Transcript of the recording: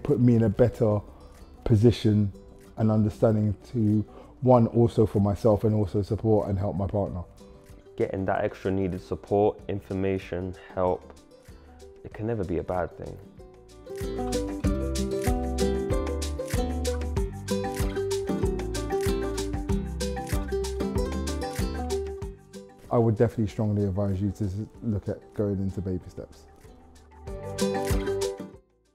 put me in a better position and understanding to, one, also for myself, and also support and help my partner. Getting that extra needed support, information, help, it can never be a bad thing. I would definitely strongly advise you to look at going into baby steps.